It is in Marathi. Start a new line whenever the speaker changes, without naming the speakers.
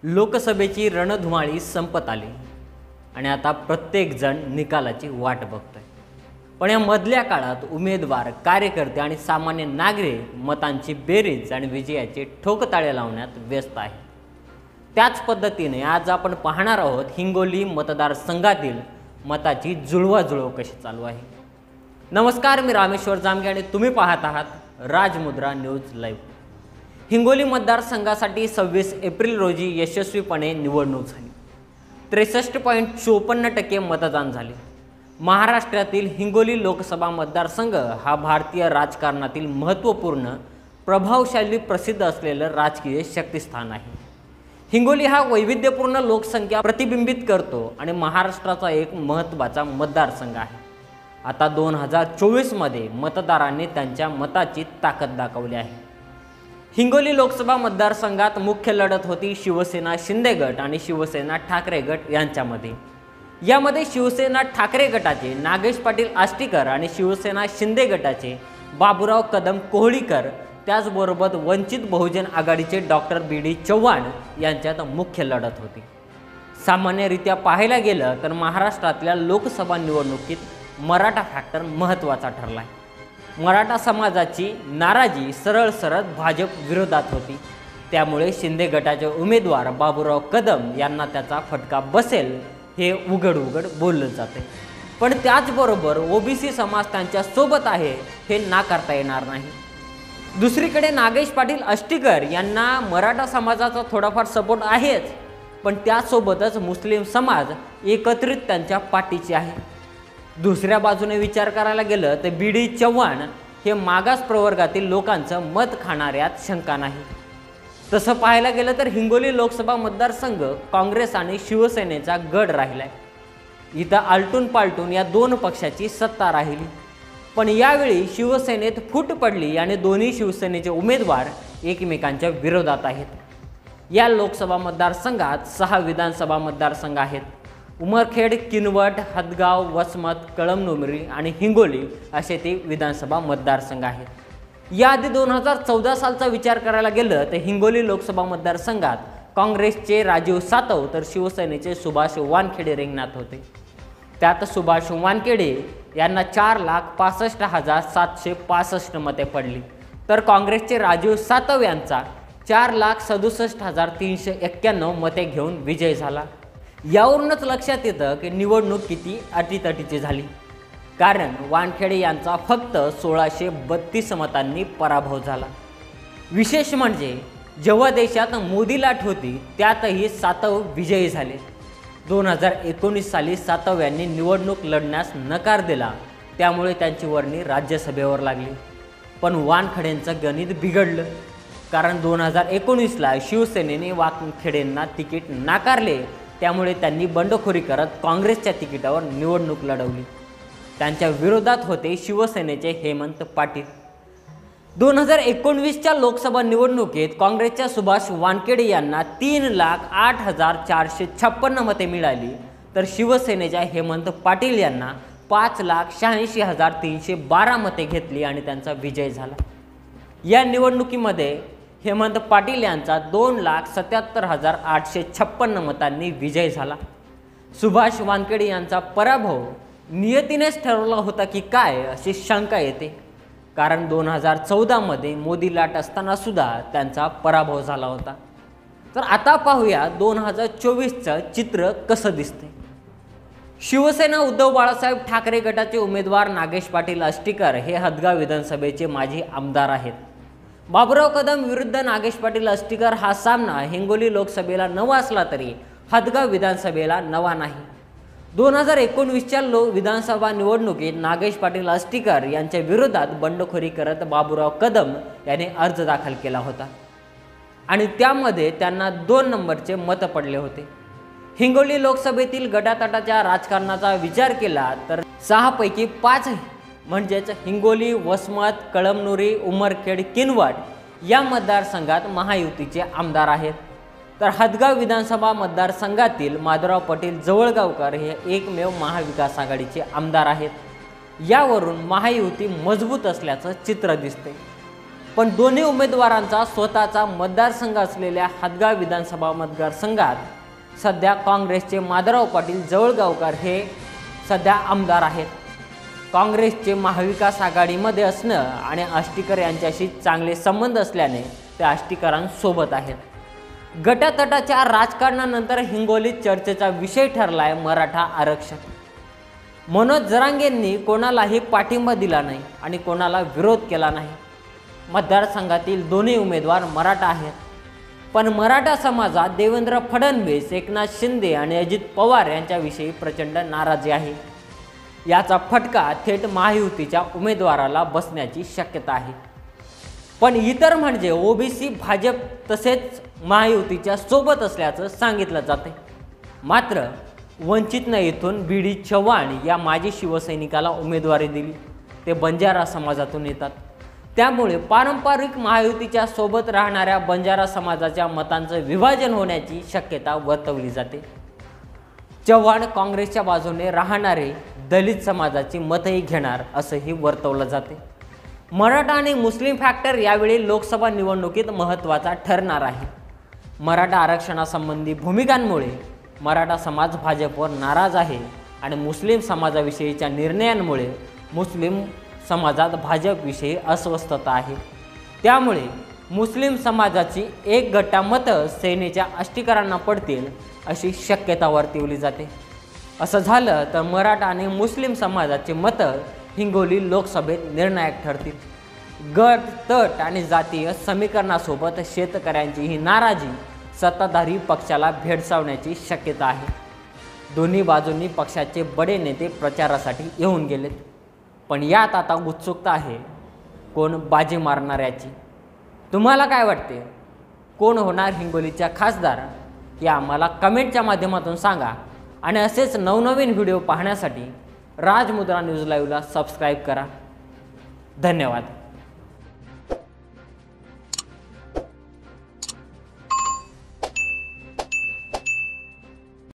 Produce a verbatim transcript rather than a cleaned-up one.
लोकसभेची रणधुमाळी संपत आली आणि आता प्रत्येक जण निकालाची वाट बघतोय। पण या मधल्या काळात उमेदवार, कार्यकर्ते आणि सामान्य नागरिक मतांची बेरीज आणि विजयाचे ठोकताळे लावण्यात व्यस्त आहेत। त्याच पद्धतीने आज आपण पाहणार आहोत हिंगोली मतदारसंघातील मताची जुळवाजुळव कशी चालू आहे। नमस्कार, मी रामेश्वर जामगे आणि तुम्ही पाहत आहात राजमुद्रा न्यूज लाईव्ह। हिंगोली मतदारसंघासाठी सव्वीस एप्रिल रोजी यशस्वीपणे निवडणूक झाली। त्रेसष्ट पॉईंट चोपन्न टक्के मतदान झाले। महाराष्ट्रातील हिंगोली लोकसभा मतदारसंघ हा भारतीय राजकारणातील महत्त्वपूर्ण, प्रभावशाली, प्रसिद्ध असलेलं राजकीय शक्तिस्थान आहे। हिंगोली हा वैविध्यपूर्ण लोकसंख्या प्रतिबिंबित करतो आणि महाराष्ट्राचा एक महत्त्वाचा मतदारसंघ आहे। आता दोन हजार चोवीसमध्ये मतदारांनी त्यांच्या मताची ताकद दाखवली आहे। हिंगोली लोकसभा मतदारसंघात मुख्य लढत होती शिवसेना शिंदे गट आणि शिवसेना ठाकरे गट यांच्यामध्ये। यामध्ये शिवसेना ठाकरे गटाचे नागेश पाटील आष्टीकर आणि शिवसेना शिंदे गटाचे बाबूराव कदम कोहळीकर, त्याचबरोबर वंचित बहुजन आघाडीचे डॉक्टर बी डी चव्हाण यांच्यात मुख्य लढत होती। सामान्यरित्या पाहायला गेलं तर महाराष्ट्रातल्या लोकसभा निवडणुकीत मराठा फॅक्टर महत्त्वाचा ठरला आहे। मराठा समाजाची नाराजी सरळ सरळ भाजप विरोधात होती, त्यामुळे शिंदे गटाचे उमेदवार बाबूराव कदम यांना त्याचा फटका बसेल हे उघड उघड बोललं जाते। पण त्याचबरोबर ओबीसी समाज त्यांच्या सोबत आहे हे नाकारता येणार नाही। दुसरीकडे नागेश पाटील आष्टीकर यांना मराठा समाजाचा थोडाफार सपोर्ट आहेच, पण त्यासोबतच मुस्लिम समाज एकत्रित त्यांच्या पाठीशी आहे। दुसऱ्या बाजूने विचार करायला गेलं तर बी डी चव्हाण हे मागास प्रवर्गातील लोकांचं मत खाणाऱ्यात शंका नाही। तसं पाहायला गेलं तर हिंगोली लोकसभा मतदारसंघ काँग्रेस आणि शिवसेनेचा गड राहिलाय। इथं आलटून पालटून या दोन पक्षाची सत्ता राहिली, पण यावेळी शिवसेनेत फूट पडली आणि दोन्ही शिवसेनेचे उमेदवार एकमेकांच्या विरोधात आहेत। या लोकसभा मतदारसंघात सहा विधानसभा मतदारसंघ आहेत। उमरखेड, किनवट, हदगाव, वसमत, कळमनुरी आणि हिंगोली असे ते विधानसभा मतदारसंघ आहेत। याआधी दोन हजार चौदा सालचा विचार करायला गेलं तर हिंगोली लोकसभा मतदारसंघात काँग्रेसचे राजीव सातव तर शिवसेनेचे सुभाष वानखेडे रिंगणात होते। त्यात सुभाष वानखेडे यांना चार लाख पासष्ट हजार सातशे पासष्ट मते पडली, तर काँग्रेसचे राजीव सातव यांचा चार लाख सदुसष्ट हजार तीनशे एक्क्याण्णव मते घेऊन विजय झाला। यावरूनच लक्षात येतं की निवडणूक किती अटीतटीची झाली, कारण वानखेडे यांचा फक्त सोळाशे बत्तीस मतांनी पराभव झाला। विशेष म्हणजे जेव्हा देशात मोदी लाट होती त्यातही सातव विजयी झाले। दोन हजार एकोणीस साली सातव यांनी निवडणूक लढण्यास नकार दिला, त्यामुळे त्यांची वर्णी राज्यसभेवर लागली। पण वानखेडेंचं गणित बिघडलं, कारण दोन हजार एकोणीसला शिवसेनेने वानखेडेंना तिकीट नाकारले, त्यामुळे त्यांनी बंडखोरी करत काँग्रेसच्या तिकिटावर निवडणूक लढवली। त्यांच्या विरोधात होते शिवसेनेचे हेमंत पाटील। दोन हजार एकोणवीसच्या लोकसभा निवडणुकीत काँग्रेसच्या सुभाष वानखेडे यांना तीन लाख आठ हजार चारशे छप्पन्न मते मिळाली, तर शिवसेनेच्या हेमंत पाटील यांना पाच लाख शहाऐंशी हजार तीनशे बारा मते घेतली आणि त्यांचा विजय झाला। या निवडणुकीमध्ये हेमंत पाटील यांचा दोन लाख सत्याहत्तर हजार आठशे छप्पन्न मतांनी विजय झाला। सुभाष वानखेडे यांचा पराभव नियतीनेच ठरवला होता की काय, अशी शंका येते, कारण दोन हजार चौदामध्ये मोदी लाट असताना सुद्धा त्यांचा पराभव झाला होता। तर आता पाहूया दोन हजार चोवीसचं चित्र कसं दिसते। शिवसेना उद्धव बाळासाहेब ठाकरे गटाचे उमेदवार नागेश पाटील आष्टीकर हे हदगाव विधानसभेचे माजी आमदार आहेत। बाबूराव कदम विरुद्ध नागेश पाटील आष्टीकर हा सामना हिंगोली लोकसभेला नवा असला तरी हदगाव विधानसभेला नवा नाही। दोन हजार एकोणवीसच्या लो विधानसभा निवडणुकीत नागेश पाटील आष्टीकर यांच्या विरोधात बंडखोरी करत बाबूराव कदम यांनी अर्ज दाखल केला होता आणि त्यामध्ये त्यांना दोन नंबरचे मत पडले होते। हिंगोली लोकसभेतील गटातटाच्या राजकारणाचा विचार केला तर सहापैकी पाच म्हणजेच हिंगोली, वसमत, कळमनुरी, उमरखेड, किनवट या मतदारसंघात महायुतीचे आमदार आहेत, तर हदगाव विधानसभा मतदारसंघातील माधवराव पाटील जवळगावकर हे एकमेव महाविकास आघाडीचे आमदार आहेत। यावरून महायुती मजबूत असल्याचं चित्र दिसते। पण दोन्ही उमेदवारांचा स्वतःचा मतदारसंघ असलेल्या हदगाव विधानसभा मतदारसंघात सध्या काँग्रेसचे माधवराव पाटील जवळगावकर हे सध्या आमदार आहेत. काँग्रेसचे महाविकास आघाडीमध्ये असणं आणि आष्टीकर यांच्याशी चांगले संबंध असल्याने ते आष्टीकरांसोबत आहेत. गटातटाच्या राजकारणानंतर हिंगोलीत चर्चेचा विषय ठरला आहे मराठा आरक्षण. मनोज जरांगेंनी कोणालाही पाठिंबा दिला नाही आणि कोणाला विरोध केला नाही. मतदारसंघातील दोन्ही उमेदवार मराठा आहेत, पण मराठा समाजात देवेंद्र फडणवीस, एकनाथ शिंदे आणि अजित पवार यांच्याविषयी प्रचंड नाराजी आहे. याचा फटका थेट महायुतीच्या उमेदवाराला बसण्याची शक्यता आहे. पण इतर म्हणजे ओबीसी भाजप तसेच महायुतीच्या सोबत असल्याचं सांगितलं जाते. मात्र वंचितनं इथून बीडी चव्हाण या माजी शिवसैनिकाला उमेदवारी दिली. ते बंजारा समाजातून येतात, त्यामुळे पारंपरिक महायुतीच्या सोबत राहणाऱ्या बंजारा समाजाच्या मतांचं विभाजन होण्याची शक्यता वर्तवली जाते. चव्हाण काँग्रेसच्या बाजूने राहणारे दलित समाजाची मतही घेणार असंही वर्तवलं जाते. मराठा आणि मुस्लिम फॅक्टर यावेळी लोकसभा निवडणुकीत महत्त्वाचा ठरणार आहे. मराठा आरक्षणासंबंधी भूमिकांमुळे मराठा समाज भाजपवर नाराज आहे आणि मुस्लिम समाजाविषयीच्या निर्णयांमुळे मुस्लिम समाजात भाजपविषयी अस्वस्थता आहे. त्यामुळे मुस्लिम समाजाची एक गट्टा मतं सेनेच्या आष्टीकरांना पडतील अशी शक्यता वर्तवली जाते. असं झालं तर मराठा आणि मुस्लिम समाजाची मतं हिंगोली लोकसभेत निर्णायक ठरतील. गट तट आणि जातीय समीकरणासोबत शेतकऱ्यांची ही नाराजी सत्ताधारी पक्षाला भेडसावण्याची शक्यता आहे. दोन्ही बाजूंनी पक्षाचे बडे नेते प्रचारासाठी येऊन गेलेत, पण यात आता उत्सुकता आहे कोण बाजी मारणार याची. तुम्हाला काय वाटते, कोण होणार हिंगोलीच्या खासदार हे आम्हाला कमेंटच्या माध्यमातून सांगा. आणि असेच नवनवीन व्हिडिओ पाहण्यासाठी राजमुद्रा न्यूज लाईव्हला सबस्क्राईब करा. धन्यवाद.